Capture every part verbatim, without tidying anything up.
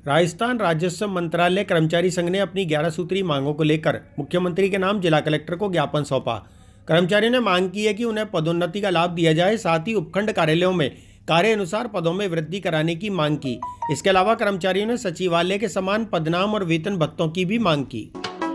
राजस्थान राजस्व मंत्रालय कर्मचारी संघ ने अपनी ग्यारह सूत्री मांगों को लेकर मुख्यमंत्री के नाम जिला कलेक्टर को ज्ञापन सौंपा। कर्मचारियों ने मांग की है कि उन्हें पदोन्नति का लाभ दिया जाए, साथ ही उपखंड कार्यालयों में कार्य अनुसार पदों में वृद्धि कराने की मांग की। इसके अलावा कर्मचारियों ने सचिवालय के समान पदनाम और वेतन भत्तों की भी मांग की।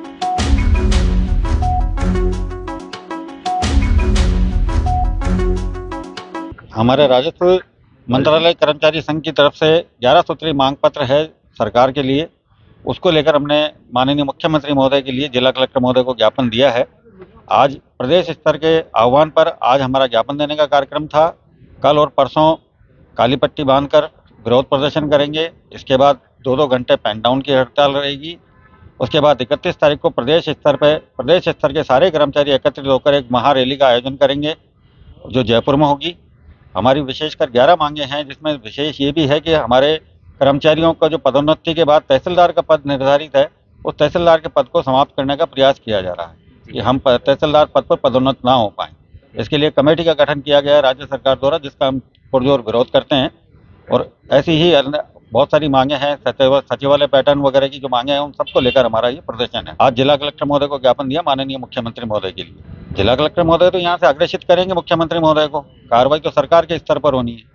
हमारे राजस्व मंत्रालय कर्मचारी संघ की तरफ से ग्यारह सूत्री मांग पत्र है सरकार के लिए, उसको लेकर हमने माननीय मुख्यमंत्री महोदय के लिए जिला कलेक्टर महोदय को ज्ञापन दिया है। आज प्रदेश स्तर के आह्वान पर आज हमारा ज्ञापन देने का कार्यक्रम था। कल और परसों काली पट्टी बांधकर विरोध प्रदर्शन करेंगे। इसके बाद दो दो घंटे पेन डाउन की हड़ताल रहेगी। उसके बाद इकतीस तारीख को प्रदेश स्तर पर प्रदेश स्तर के सारे कर्मचारी एकत्रित होकर एक महारैली का आयोजन करेंगे जो जयपुर में होगी। हमारी विशेषकर ग्यारह मांगे हैं, जिसमें विशेष ये भी है कि हमारे कर्मचारियों का जो पदोन्नति के बाद तहसीलदार का पद निर्धारित है, उस तहसीलदार के पद को समाप्त करने का प्रयास किया जा रहा है कि हम तहसीलदार पद पर पदोन्नत ना हो पाएं। इसके लिए कमेटी का गठन किया गया है राज्य सरकार द्वारा, जिसका हम पुरजोर विरोध करते हैं। और ऐसी ही बहुत सारी मांगे हैं, सचिवालय पैटर्न वगैरह की जो मांगे हैं, उन सबको लेकर हमारा ये प्रदर्शन है। आज जिला कलेक्टर महोदय को ज्ञापन दिया माननीय मुख्यमंत्री महोदय के लिए। जिला कलेक्टर महोदय तो यहाँ से अग्रेषित करेंगे मुख्यमंत्री महोदय को, कार्रवाई तो सरकार के स्तर पर होनी है।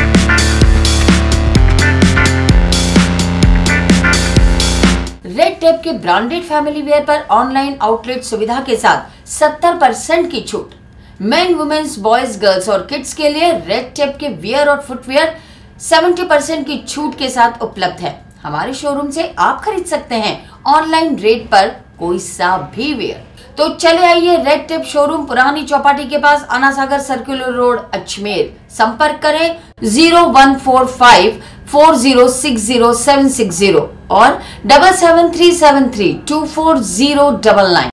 रेड टेप के ब्रांडेड फैमिली वेयर पर ऑनलाइन आउटलेट सुविधा के साथ सत्तर परसेंट की छूट। मेन, वुमेन्स, बॉयज, गर्ल्स और किड्स के लिए रेड टेप के वियर और फुटवेयर सत्तर परसेंट की छूट के साथ उपलब्ध है। हमारे शोरूम से आप खरीद सकते हैं ऑनलाइन रेट पर कोई सा भी वेयर। तो चले आइए रेड टेप शोरूम, पुरानी चौपाटी के पास, आना सागर सर्कुलर रोड, अजमेर। संपर्क करें zero one four five four zero six zero seven six zero और double seven three seven three two four zero double nine.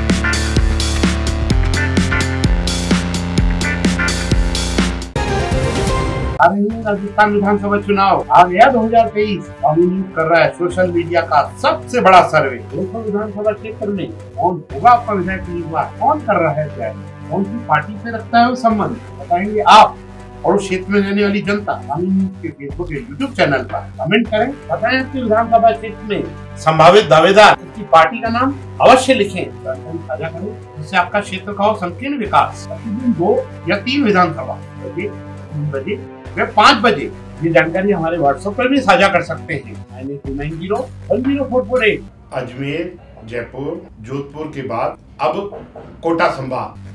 Rajasthan विधानसभा चुनाव आ गया दो हजार तेईस और कर रहा है सोशल मीडिया का सबसे बड़ा सर्वे। दोस्तों, विधानसभा क्षेत्र में कौन होगा आपका विधायक उम्मीदवार, कौन कर रहा है तैयारी, कौन सी पार्टी से रखता है वो संबंध बताएंगे आप और उस क्षेत्र में रहने वाली जनता। के फेसबुक यूट्यूब चैनल पर कमेंट करें, बताएं आपके विधानसभा क्षेत्र में संभावित दावेदार की पार्टी का नाम अवश्य लिखें, साझा करें, जिससे आपका क्षेत्र का हो संकीर्ण विकास। प्रतिदिन दो या तीन विधानसभा बजे, तीन बजे वे पाँच बजे ये जानकारी हमारे व्हाट्सएप पर भी साझा कर सकते हैं। Nine eight two nine zero one zero four four eight. Ajmer, Jaipur, Jodhpur के बाद अब कोटा संभाग